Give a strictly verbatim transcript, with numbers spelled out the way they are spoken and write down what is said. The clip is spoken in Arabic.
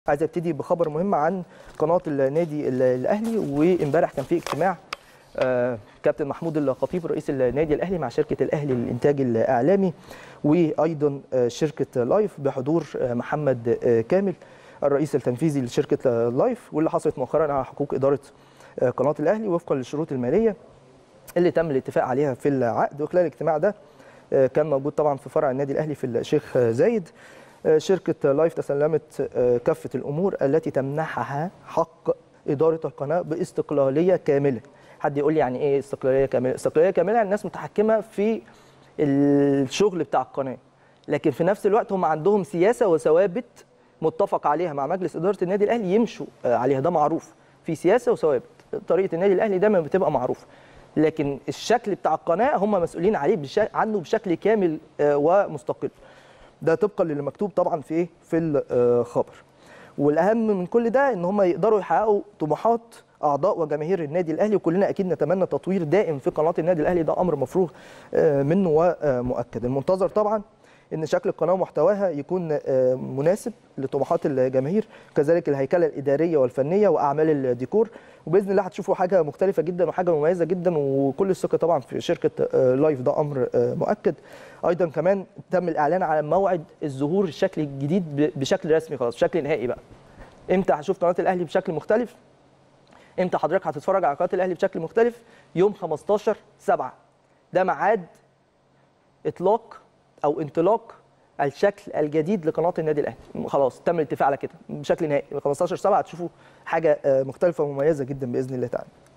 عايز ابتدي بخبر مهم عن قناه النادي الاهلي. وامبارح كان في اجتماع آه كابتن محمود الخطيب رئيس النادي الاهلي مع شركه الاهلي للانتاج الاعلامي وايضا آه شركه لايف بحضور آه محمد آه كامل الرئيس التنفيذي لشركه لايف، واللي حصلت مؤخرا على حقوق اداره آه قناه الاهلي وفقا للشروط الماليه اللي تم الاتفاق عليها في العقد. وخلال الاجتماع ده آه كان موجود طبعا في فرع النادي الاهلي في الشيخ زايد. شركة لايف تسلمت كافة الأمور التي تمنحها حق إدارة القناة باستقلالية كاملة. حد يقول لي يعني إيه استقلالية كاملة؟ استقلالية كاملة يعني الناس متحكمة في الشغل بتاع القناة، لكن في نفس الوقت هم عندهم سياسة وثوابت متفق عليها مع مجلس إدارة النادي الأهلي يمشوا عليها. ده معروف، في سياسة وثوابت. طريقة النادي الأهلي دايما بتبقى معروفة، لكن الشكل بتاع القناة هم مسؤولين عليه بشكل عنه بشكل كامل ومستقل. ده طبقا للي مكتوب طبعا في ايه في الخبر. والاهم من كل ده ان هم يقدروا يحققوا طموحات اعضاء وجماهير النادي الاهلي، وكلنا اكيد نتمنى تطوير دائم في قناه النادي الاهلي. ده امر مفروغ منه ومؤكد. المنتظر طبعا ان شكل القناه ومحتواها يكون مناسب لطموحات الجماهير، كذلك الهيكله الاداريه والفنيه واعمال الديكور. وباذن الله هتشوفوا حاجه مختلفه جدا وحاجه مميزه جدا، وكل الثقه طبعا في شركه لايف. ده امر مؤكد. ايضا كمان تم الاعلان على موعد الظهور الشكل الجديد بشكل رسمي، خلاص بشكل نهائي بقى. امتى هشوف قناه الاهلي بشكل مختلف؟ امتى حضرتك هتتفرج على قناه الاهلي بشكل مختلف؟ يوم خمستاشر سبعة ده ميعاد اطلاق او انطلاق الشكل الجديد لقناه النادي الاهلي. خلاص تم الاتفاق على كده بشكل نهائي. خمستاشر سبعة هتشوفوا حاجه مختلفه ومميزه جدا باذن الله تعالى.